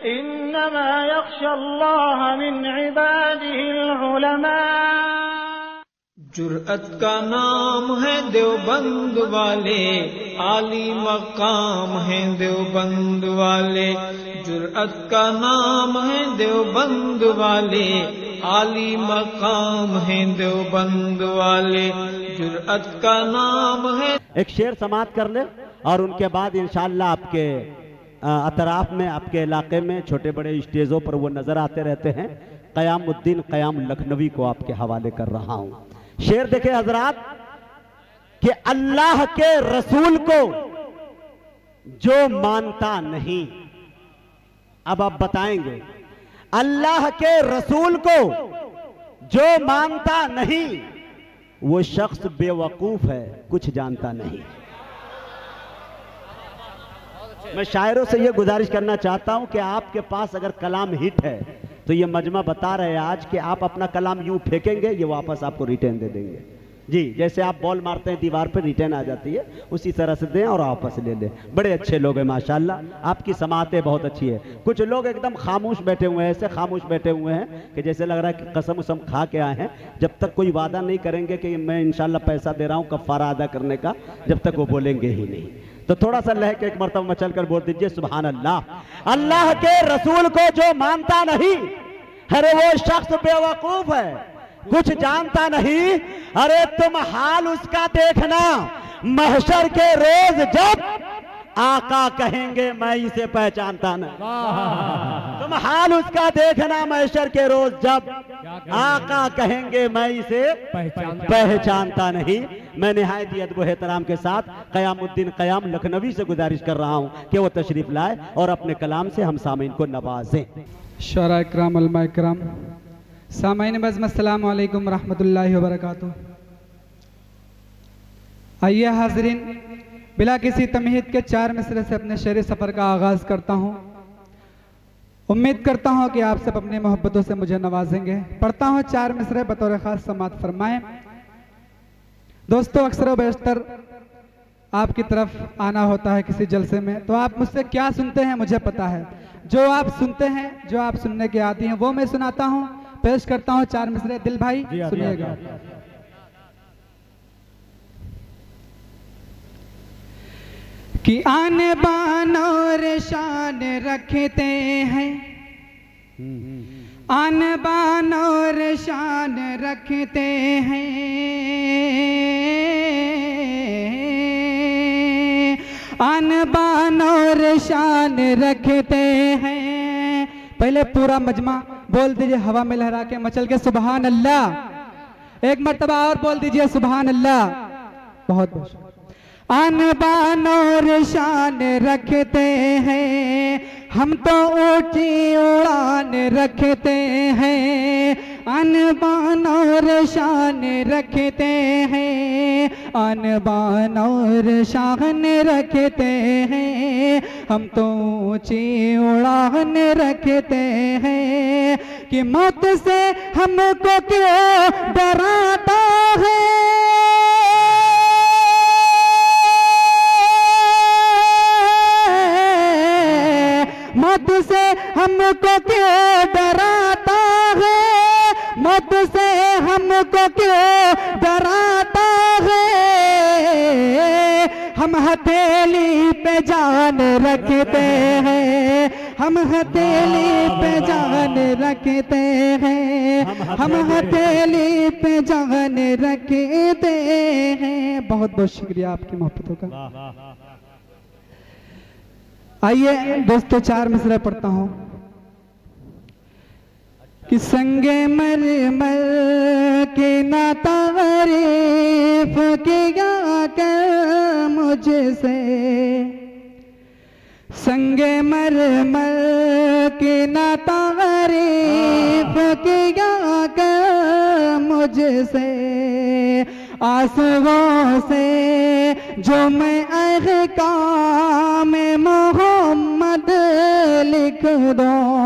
इन्नमा यख्शल्लाह मिन इबादिहिल उलमा। जुर्अत का नाम है देवबंद वाले, आली मकाम है देवबंद वाले। जुर्अत का नाम है देवबंद वाले, आली मकाम है देवबंद वाले। जुर्अत का नाम है। एक शेर समाप्त कर ले और उनके बाद इंशाअल्लाह आपके अतराफ में, आपके इलाके में छोटे बड़े स्टेजों पर वो नजर आते रहते हैं। क़यामुद्दीन क़याम लखनवी को आपके हवाले कर रहा हूं। शेर देखे हजरात कि अल्लाह के रसूल को जो मानता नहीं, अब आप बताएंगे, अल्लाह के रसूल को जो मानता नहीं वो शख्स बेवकूफ है, कुछ जानता नहीं। मैं शायरों से ये गुजारिश करना चाहता हूं कि आपके पास अगर कलाम हिट है तो ये मजमा बता रहे हैं आज कि आप अपना कलाम यूं फेंकेंगे, ये वापस आपको रिटर्न दे देंगे। जी, जैसे आप बॉल मारते हैं दीवार पे रिटर्न आ जाती है, उसी तरह से दें और वापस ले लें। बड़े अच्छे लोग हैं माशाल्लाह, आपकी समातें बहुत अच्छी है। कुछ लोग एकदम खामोश बैठे हुए हैं, ऐसे खामोश बैठे हुए हैं कि जैसे लग रहा है कि कसम उसम खा के आए हैं। जब तक कोई वादा नहीं करेंगे कि मैं इंशाल्लाह पैसा दे रहा हूँ कफ़ारा अदा करने का, जब तक वो बोलेंगे ही नहीं। तो थोड़ा सा लह के एक मरतबा मचल कर बोल दीजिए सुभान अल्लाह। अल्लाह के रसूल को जो मानता नहीं, अरे वो शख्स बेवकूफ है, कुछ जानता नहीं। अरे तुम हाल उसका देखना महशर के रोज, जब आका कहेंगे मैं इसे पहचानता नहीं। तुम हाल उसका देखना महशर के रोज, जब आका कहेंगे मैं इसे पहचानता नहीं। मैं निहायत अदब एहतराम के साथ क़यामुद्दीन क़याम लखनवी से गुजारिश कर रहा हूं कि वो तशरीफ लाए और अपने कलाम से हम सामीन को नवाजें। शुरा इकराम, उलमा इकराम, सामीन बज़्म, अस्सलामु अलैकुम रहमतुल्लाहि व बरकातुहू। आइए हाज़रीन, बिला किसी तमहीद के 4 मिसरे से अपने शेर सफ़र का आगाज़ करता हूँ। उम्मीद करता हूँ कि आप सब अपनी मोहब्बतों से मुझे नवाजेंगे। पढ़ता हूँ 4 मिसरे, बतौर ख़ास समात फरमाएं। दोस्तों, अक्सर व बेशतर आपकी तरफ आना होता है किसी जलसे में, तो आप मुझसे क्या सुनते हैं मुझे पता है। जो आप सुनते हैं, जो आप सुनने के आती हैं, वो मैं सुनाता हूँ, पेश करता हूँ 4 मिसरे। दिल भाई सुनिएगा। कि आन बान और शान रखते हैं, आन बान और शान रखते हैं, आन बान और शान रखते हैं। पहले पूरा मजमा बोल दीजिए हवा में लहरा के, मचल के सुभान अल्लाह। एक मर्तबा और बोल दीजिए सुभान अल्लाह। बहुत बहुत आन बान और शान रखते हैं, हम तो ऊंची उड़ान रखते हैं। आन बान और शान रखते हैं, आन बान और शान रखते हैं, हम तो ऊंची उड़ान रखते हैं। कि मौत से हमको क्यों डराता है, मौत से हमको क्यों डराता है, मौत से हमको क्यों डराता है। हम हथेली पे जान रखते हैं, हम हथेली पे जान रखते हैं, हम हथेली पे जान रखते हैं। बहुत बहुत शुक्रिया आपकी मोहब्बतों का। आइए दोस्तों, 4 मिसरे पढ़ता हूँ। कि संगे मरमर के ना तारीफ किया कर मुझसे, संगे मरमर के ना तारीफ किया कर मुझसे। आंसुओं से जो मैं अहकाम मोहम्मद लिख दो,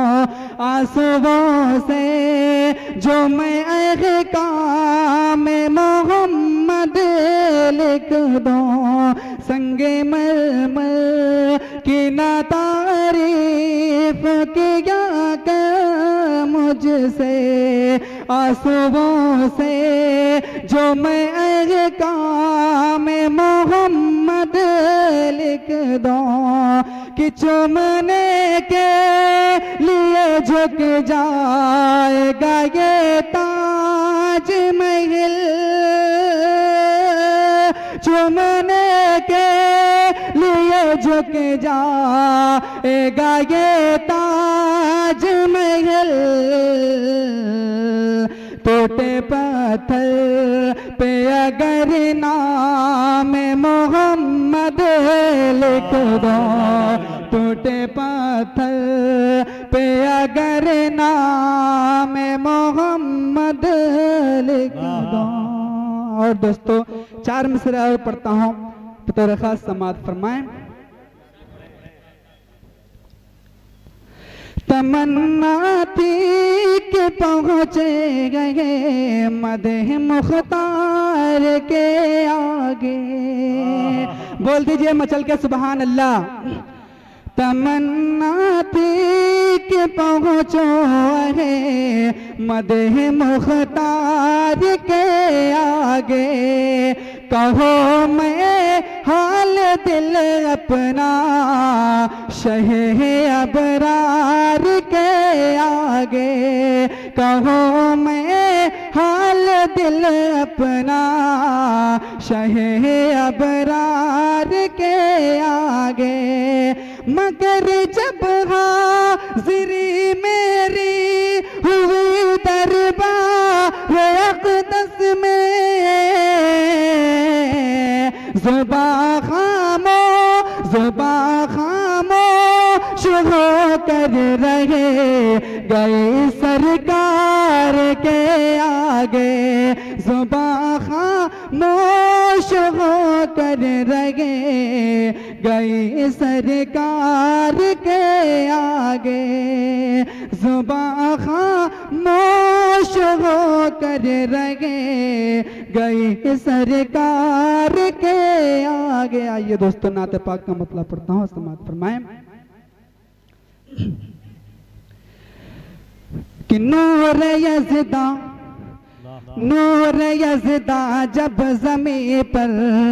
आंसुओं से जो मैं अहकाम मोहम्मद लिख दो। संगे मरमर की ना तारीफ किया कर मुझसे आंसुओं से, जो मैं अहकाम मोहम्मद लिख दूं कि चुमने के लिए झुक जाएगा ये ताज महल, चुमने के लिए झुक जाएगा ये ताज महल। टूटे पत्थर पे अगर नाम मोहम्मद लिख दो, टूटे पत्थर पे अगर नाम मोहम्मद लिख दो। और दोस्तों 4 मिसरे और पढ़ता हूँ, बतौर खास समाअत फरमाएं। तमन्ना थी कि पहुँचे गए मदह मुख्तार के आगे, बोल दीजिए मचल के सुभान अल्लाह। तमन्ना थी कि पहुँचो है मदह मुख्तार के आगे, कहो मैं हाल दिल अपना शह अबरार के आगे, कहो मैं हाल दिल अपना शह अबरार के आगे। मगर जब हाज़िरी मेरी हुई दरबार अक़दस में, ज़ुबां खामोश हो कर रहे गए सरकार के आगे, ज़ुबां खामोश हो कर रहे गए सरकार के आगे, ज़ुबां खामोश हो कर रहे गए सरकार के आगे। आइए दोस्तों नाते पाक का मतलब पढ़ता हूँ, समाअत फरमाएं कि नूर यज़दा जब ज़मीं पर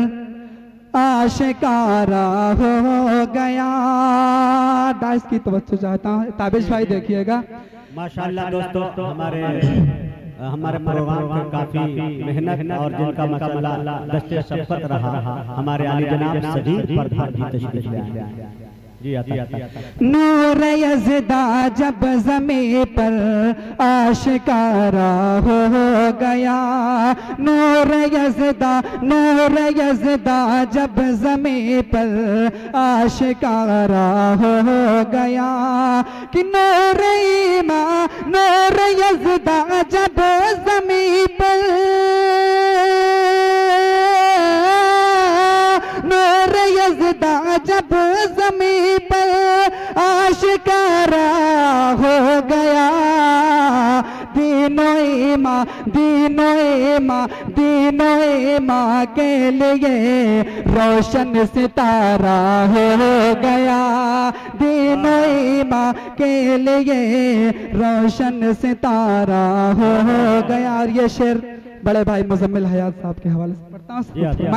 आशिकारा हो गया। डांस की तवज्जो चाहता हूँ, ताबिश भाई देखिएगा। माशाअल्लाह दोस्तों, हमारे प्रोग्राम में काफी मेहनत और जिनका माशाअल्लाह दस्ते शफ़क़त रहा, हमारे आली जनाब सजीद प्रधान जी तशरीफ ले आए। जी आता। नूर यज़दा जब ज़मीं पर आशिकारा हो गया, नूर यज़दा जब ज़मीं पर आशिकारा हो गया, कि नूर यज़दा जब ज़मीं पर, नूर यज़दा जब ज़मीं पर आशिकारा हो गया, दीनो ईमा के लिए रोशन सितारा हो गया, दीनो ईमा के लिए रोशन सितारा हो गया। और ये शेर बड़े भाई मुज़म्मिल हयात साहब के हवाले से पढ़ता हूँ,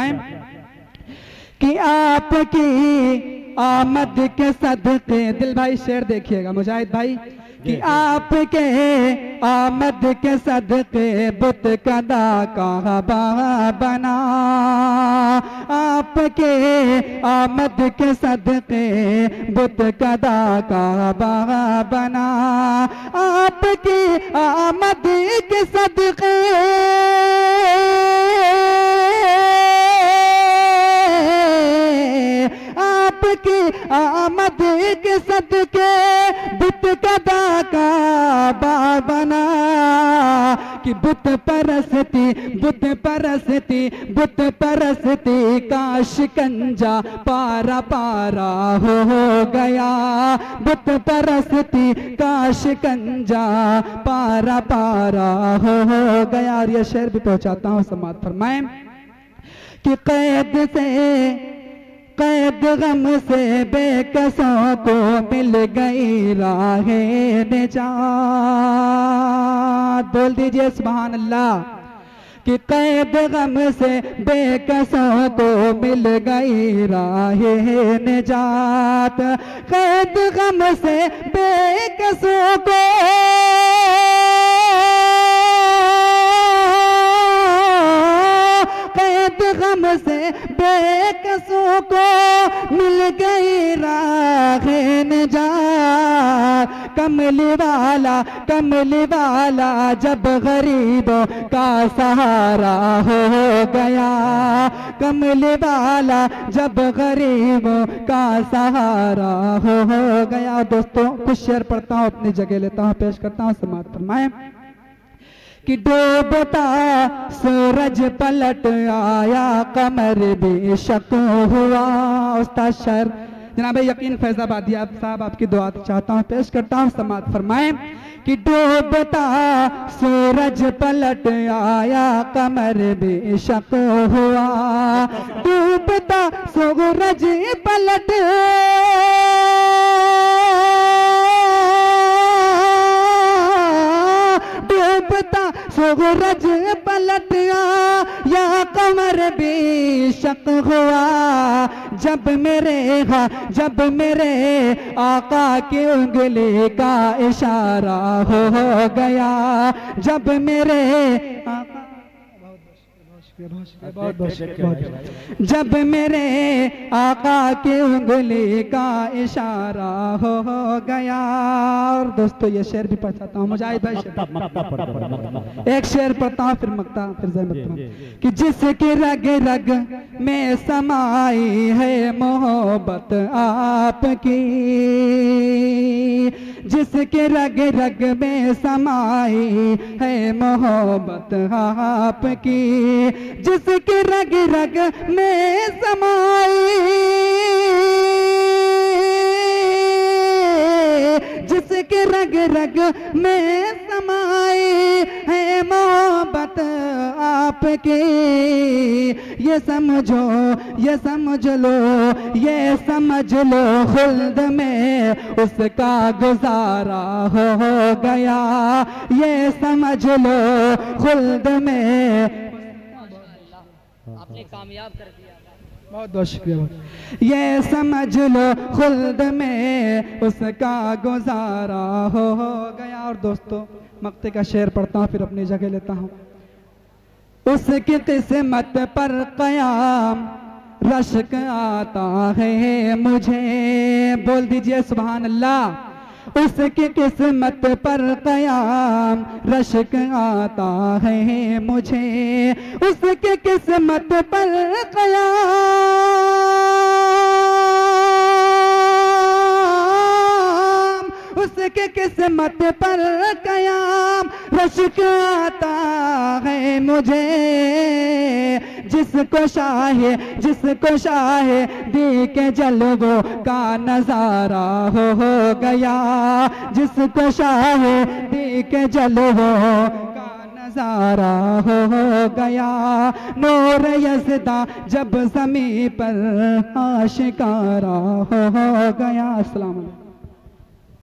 कि आपकी आमद के सदके, दिल भाई शेर देखिएगा मुजाहिद भाई, कि आपके आमद के सदके बुत कदा काबा बना, आपके आमद के सदके बुत कदा काबा बना, आपकी आमद के सदके आपकी आमद के सदके बुत कदा काबा बना, कि बुत परस्ती का शिकंजा पारा पारा हो गया, बुत परस्ती का शिकंजा पारा पारा हो गया। और ये शेर भी पहुंचाता हूँ, समाअत फरमाएं कि कैद गम से बेकसों को मिल गई राहे निजात। बोल दीजिए सुभान अल्लाह। कि कैद गम से बेकसों को मिल गई राहे निजात। कैद गम से बेकसों को कैद गम से बेकसों को मिल गई राहे निजात। कमली वाला जब गरीबों का सहारा हो गया। कमली वाला जब गरीबों का सहारा हो गया। दोस्तों कुछ शेर पढ़ता हूँ, अपनी जगह लेता हूँ, पेश करता हूँ, समाअत फरमाएं। कि डूबता सूरज पलट आया, कमर बेशक हुआ। उस्ताद शायर जनाब यकीन फैजाबादी आप साहब आपकी दुआ चाहता हूँ, पेश करता हूँ, समाअत फरमाएं। कि डूबता सूरज पलट आया, कमर बेशक हुआ। डूबता सूरज पलट सूरज पलट या कमर बेशक हुआ। जब मेरे आका की उंगली का इशारा हो गया। जब मेरे आका जब मेरे आका की उंगली का इशारा हो गया। और दोस्तों ये शेर भी पढ़ता हूँ, मुजाहिद भाई एक शेर पढ़ता हूँ, फिर मक्ता, फिर कि जिसके रग रग में समाई है मोहब्बत आपकी। जिसके रग रग में समाई है मोहब्बत आपकी। जिसके रग रग में समाई, जिसके रग रग में समाई है मोहब्बत आपकी। ये समझ लो खुल्द में उसका गुजारा हो गया। ये समझ लो खुल्द में आपने कामयाब कर दिया। बहुत बहुत शुक्रिया। ये समझ लो खुल्द में उसका गुजारा हो गया। और दोस्तों मक्ते का शेर पढ़ता हूँ, फिर अपनी जगह लेता हूँ। उसकी किस्मत पर कयाम रश्क आता है मुझे। बोल दीजिए सुभान अल्लाह। उसकी किस्मत पर कयाम रश्क आता है मुझे। उसकी किस्मत पर कयाम, उसकी किस्मत पर कयाम रश्क आता है मुझे। जिसको शाहे दी के जलवों का नजारा हो गया। जिसको शाहे दी के जलवों का नजारा हो गया। नूर यज़दा जब ज़मीं पर आशिकारा हो गया। अस्सलाम वालेकुम।